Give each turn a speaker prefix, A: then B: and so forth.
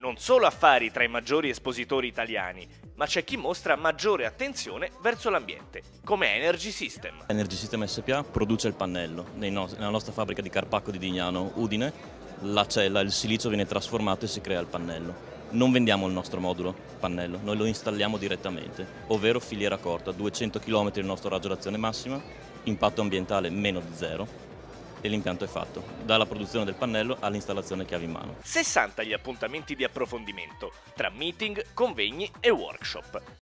A: non solo affari tra i maggiori espositori italiani, ma c'è chi mostra maggiore attenzione verso l'ambiente, come Energy System.
B: Energy System SpA produce il pannello nella nostra fabbrica di Carpacco di Dignano, Udine. La cella, il silicio viene trasformato e si crea il pannello. Non vendiamo il nostro modulo pannello, noi lo installiamo direttamente, ovvero filiera corta, 200 km il nostro raggio d'azione massima, impatto ambientale meno di 0 e l'impianto è fatto, dalla produzione del pannello all'installazione chiave in mano.
A: 60 gli appuntamenti di approfondimento, tra meeting, convegni e workshop.